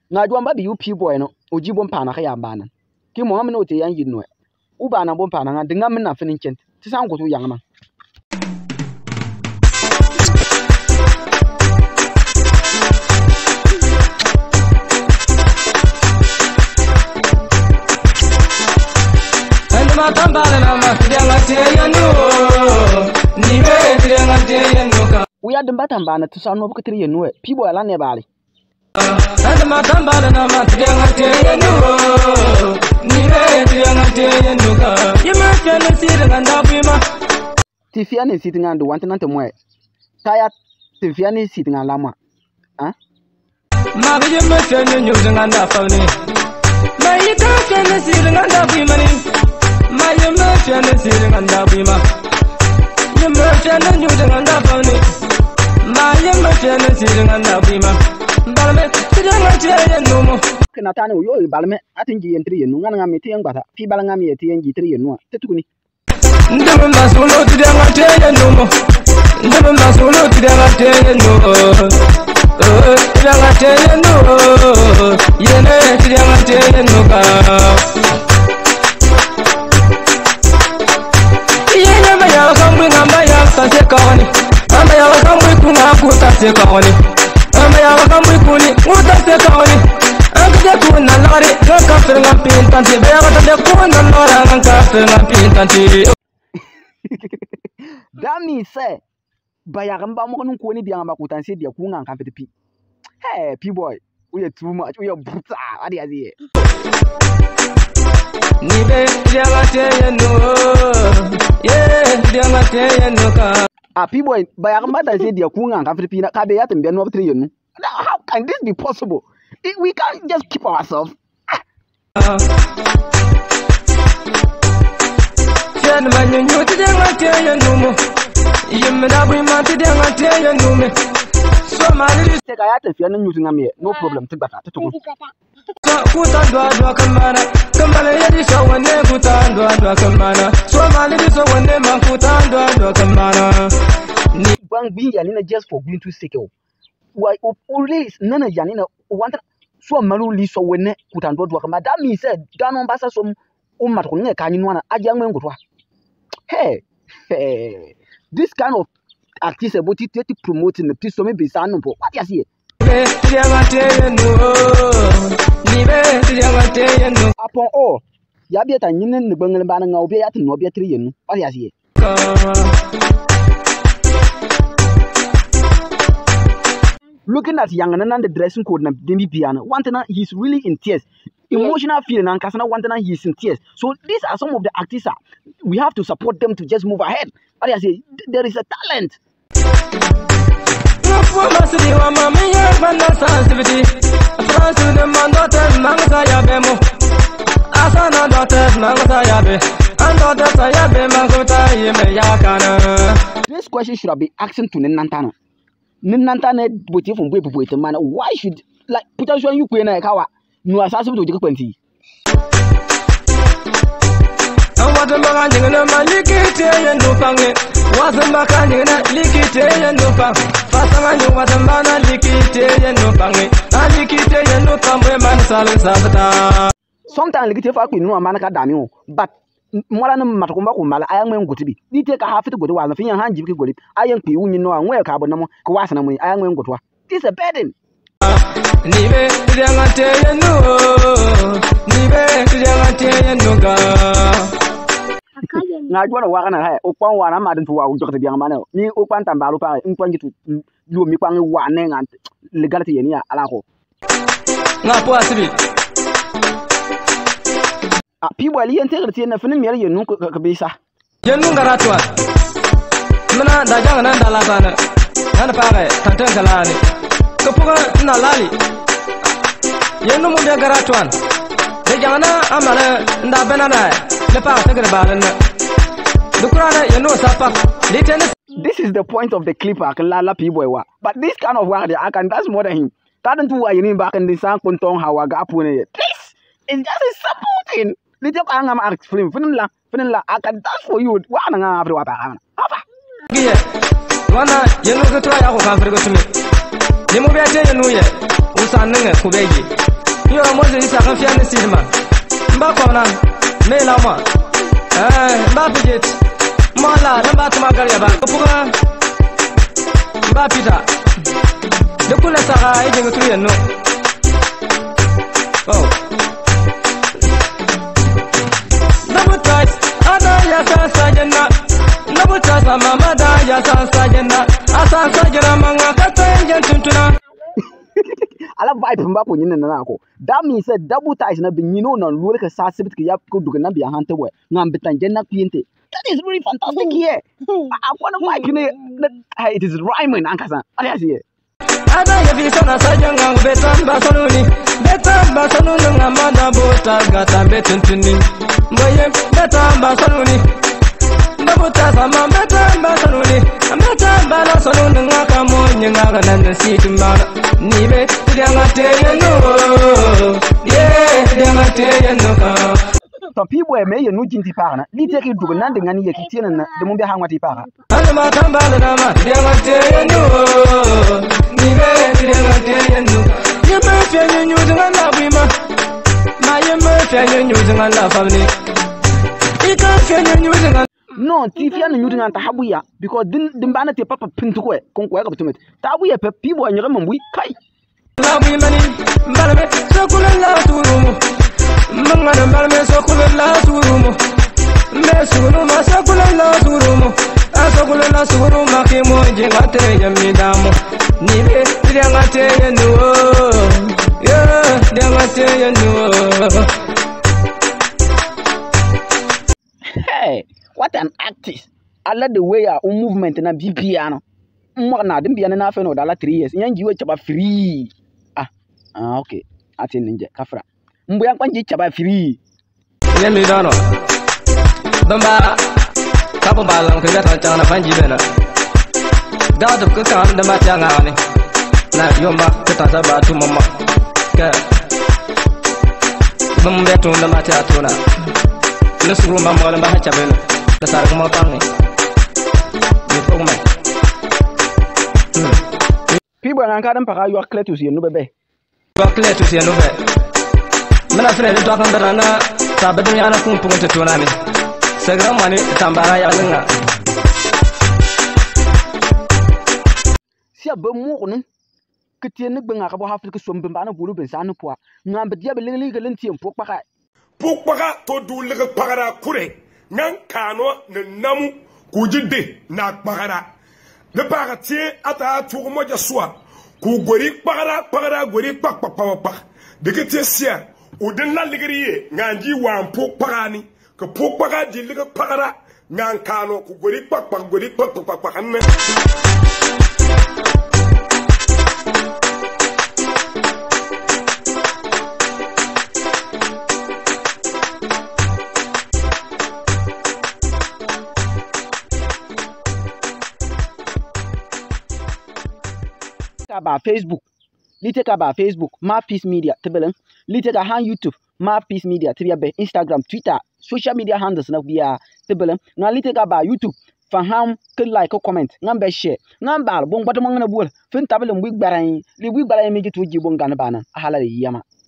Na jwamba bi UP boy no oji bom pa na ka ya bana ki mo amna ote yan yinno u bana bom pa na nga dinga min na finin chen ti san ko to yang ma ma tambala na ma tianga teyanu ni be tianga teyanu ka uya dimba tambana to sanu bu kitri yenu pibo ala ne bali ma tambala na ma tianga teyanu ni be tianga teyanu ka yema kana siranga ndabima tifia ne sitinga ndo wantana to moe taya tifia ne sitinga lamwa ma be yema kana nyuzinga ndafani ma yita kana siranga ndabima ni ma yema kana siranga ndabima yema kana nyuzinga ndafani ma yema kana siranga ndabima balme tianga teyanu mo kana tane yo balme atingi yentri yenu ngana ngami tianga fi balanga mi tianga tri yenu tetukuni ndebe masolo tianga teyanu mo ndebe masolo tianga teyanu tianga teyanu yene tianga teyanu ka yene ma ya kamwe ngamba ya sase kawani amba ya kamwe kuna kutase kawani amba ya kamwe kuni kutase kawani angje kuna lari ngakafir ngampintanti be ngata kuna lari ngakafir ngampintanti. Dami say bayagamba mo nun ko ni biya makutan sai dia ku ngan kan fiti pi hey pi boy we are too much we are brutal adi adi ni be dianga teyanu dianga teyanu ka pi boy bayagamba dan sai dia ku ngan kan fiti pi na ka be ya tambe no fiti yenu how can this be possible we can't just keep ourselves chen manyu tianga teyanu mo yimna bu ma tianga teyanu me so mali te ka ya tafiya nan yutin ame no problem tibata ta tuku kuta dwa kambana yadi so wanne kuta dwa kambana so mali so wanne man kuta dwa kambana ni bang bi ya ni na just for going to sake why always nana ya ni na want so malu li so wanne kuta dwa kambana that means said dan on basa so umma ko ne ka ni nwana aja ngwe ngutwa hey this kind of artist about it to promoting the piece so maybe san no what you see upon all ya be tan yin ne bangal ban nga obi ya tin no be 3 yenu what you see looking at young and the dressing code na demi piano wantana he's really in tears emotional feeling and kasana wantana he's in tears so these are some of the artists we have to support them to just move ahead what you see there is a talent this question should have been asking to Nantana boti from boy boy man why should like potential you kwena kawa no asase to jikwanti awata maganyina malikite yendo pange wasa makanyina likite yendo pang fasanganyo wata mana likite yendo pange alikite yendo pambe man salin sabata sometimes likite fa kwinu amana ka dami o but mola na matakumba ko mala ayan men gotibi ni te ka hafiti godi wala fin han jibi godi ayan kwi wunyi no anwe ka bonamo ko wasana mu ayan men gotwa this a burden ni be tianga teyanu ni be tianga teyanu ga na jwana wa kana ha o kwan wa na ma den to wa o jokte biang mana ni o kwan tambalo pa en kwan jitu yo mi kwan wa ne ngan legality yeni ala ko na po asibi people ali integrity na finin miyar yenu ka bisa yenu garatwa mena da jang nan da la sana nan pare tantan kalani ko puga na lali yenu mu be garatwan de jangana amana nda benana le pa ta garbalan dukurana yenu sapa litene. This is the point of the clip akalala people wa but this kind of work I can that's more than him tadan tu wa yini back in the san kontong hawa ga apune this is just a simple thing. Little angam ask film finilla I can dance for you wa na ngafri wa ta apa giye wana yenu ko to ya ko kan frigo tumi ni mo be te yenu ye usan nga ko beji Yo mo je sa kan fiane silma. Mba kona. Me la ma. Mba pijet. Mala namba tuma gariya ba. Kuga. Mba pita. De kula sa ga ije ngutu yenno. Oh. Nabutas ada ya sa sajana. Nabutas mama da ya sa sajana. Asa sajana manga katanya tuntuna. Ala vibe mba ko nyina na ko. That means that double ties na be nyino na lure ka sa sibit ka yap ko duga na bi hante we. Ngam bitan jenna kwinte. That is really fantastic here. I want to vibe ne. It is rhyming ankasa. Ala see. Ada ya fi sana sajanga betamba saluni. Betamba saluni ngamada bota gata betuntuni. Moye betamba saluni. Nabuta sama betamba saluni. Betamba la saluni ngakamo nyanga nanda situmana. Nibe diangate yano. Yeah, diangate yano. Some people may you know jinti parana. Li take you to nanding and ye kitchen and the mumbi hangwati para. Alama tambala nama diangate yano. Nibe diangate yano. You may feel you using a labima. My may you using a love. You can't feel you using a no, Tiffany and using Tahabuya because the banner papa pinto conquer to it. Tabuya people and your mum we kai. Love money, Balame, Sokul and last room. Manga and Balame, Sokul and last room. Messuruma, Sokul and last room. Asokul and last room, Makimo, Jingate, Yamidamo. Nibe, Diangate, and no. Yeah, Diangate, and no. Hey, what an artist. I love the way our movement in a piano. Mwana, dem piano na feno dala 3 years. Nyanji we chaba free. Okay. Ati ninja kafra. Mbu yang kwanji chaba free. Yemi dano. Domba. Kapo balang kagata chana panji bena. Dado kukan dama changa ni. Na yomba kata batu mama. Ka. Bumbe tu dama chatuna. Lesuru mama lamba chabena. Dasar kuma tangi. Ni pokuma. People are not para you are clear to see no bebe. You are clear to see no bebe. Mana friend to talk under na sabatu yana kumpu to tunani. Segram mani tambara ya lenga. Si abamu onu ketien gbenga ka bo hafri ke sombe bana bulu ben sanu poa. Ngam bedia be lele gelen tiem pokpaka. Pokpaka to du lega pagara kure. Ngan kano ne namu kujide na pagara. Le paratie ata tour moja soa ku gori pagara gori pak de que tia o den la ligriye nganji wan pok pagani ke pok paga di liga pagara ngan kano ku gori pak hanne about Facebook. Liteka about Facebook, Mouthpiece Media, tebelen. Liteka han YouTube, Mouthpiece Media, tebia Instagram, Twitter, social media handles na via tebelen. Nga liteka about YouTube, fan ham ke like ko comment, ngam be share. Ngam bal bon bato mangana bol. Fin tabelen wi gbarayin, li wi gbarayin mi gitu jibon gan bana. Ahala yama.